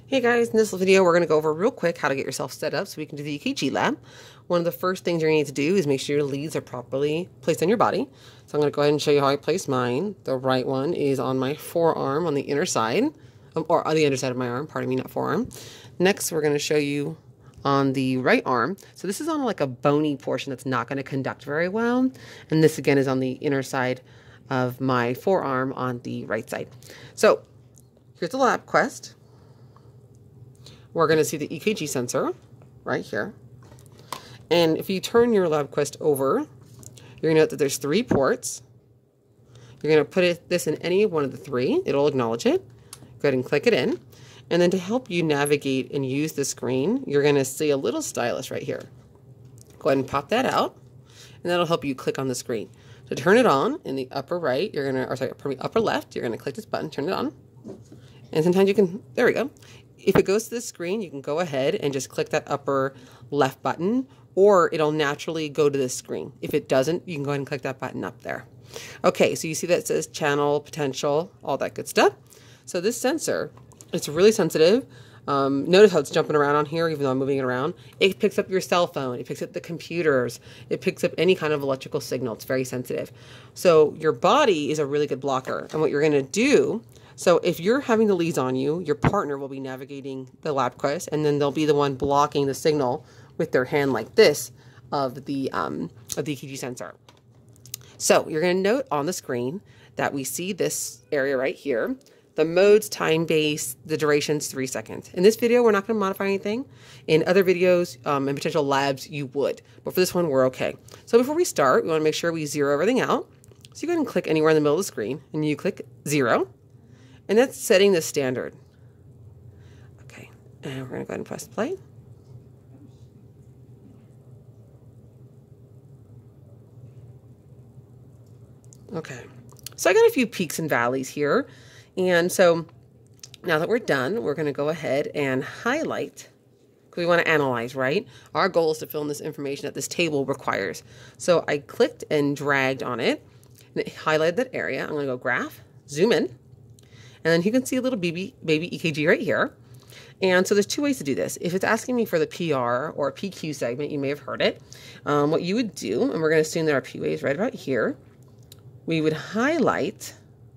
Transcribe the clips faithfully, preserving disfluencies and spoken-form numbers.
Hey guys, in this video we're going to go over real quick how to get yourself set up so we can do the E K G lab. One of the first things you're going to need to do is make sure your leads are properly placed on your body. So I'm going to go ahead and show you how I place mine. The right one is on my forearm on the inner side, or on the underside of my arm, pardon me, not forearm. Next we're going to show you on the right arm. So this is on like a bony portion that's not going to conduct very well. And this again is on the inner side of my forearm on the right side. So here's the LabQuest. We're going to see the E K G sensor right here. And if you turn your LabQuest over, you're going to note that there's three ports. You're going to put it, this in any one of the three. It'll acknowledge it. Go ahead and click it in. And then to help you navigate and use the screen, you're going to see a little stylus right here. Go ahead and pop that out, and that'll help you click on the screen. To turn it on in the upper right, you're going to, or sorry, upper left, you're going to click this button, turn it on. And sometimes you can, there we go. If it goes to this screen, you can go ahead and just click that upper left button, or it'll naturally go to this screen. If it doesn't, you can go ahead and click that button up there. Okay, so you see that it says channel, potential, all that good stuff. So this sensor, it's really sensitive. Um, notice how it's jumping around on here, even though I'm moving it around. It picks up your cell phone. It picks up the computers. It picks up any kind of electrical signal. It's very sensitive. So your body is a really good blocker. And what you're going to do, so if you're having the leads on you, your partner will be navigating the LabQuest, and then they'll be the one blocking the signal with their hand like this of the, um, of the E K G sensor. So you're going to note on the screen that we see this area right here. The modes, time base, the duration's three seconds. In this video, we're not going to modify anything. In other videos um, and potential labs, you would. But for this one, we're okay. So before we start, we want to make sure we zero everything out. So you go ahead and click anywhere in the middle of the screen, and you click zero. And that's setting the standard. Okay, and we're going to go ahead and press play. Okay, so I got a few peaks and valleys here. And so now that we're done, we're going to go ahead and highlight, because we want to analyze, right? Our goal is to fill in this information that this table requires. So I clicked and dragged on it, and it highlighted that area. I'm going to go graph, zoom in, and then you can see a little baby, baby E K G right here. And so there's two ways to do this. If it's asking me for the P R or P Q segment, you may have heard it. Um, what you would do, and we're going to assume that our P wave is right about here, we would highlight.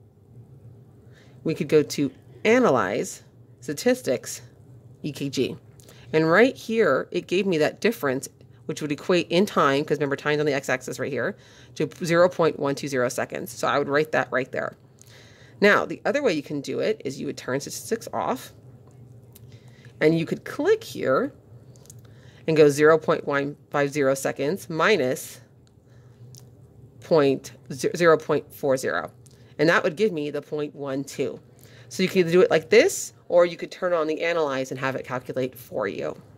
We could go to Analyze, Statistics, E K G. And right here, it gave me that difference, which would equate in time, because remember, time's on the x-axis right here, to zero point one two zero seconds. So I would write that right there. Now, the other way you can do it is you would turn statistics off, and you could click here and go zero point one five zero seconds minus zero point four zero. And that would give me the zero point one two. So you can either do it like this, or you could turn on the Analyze and have it calculate for you.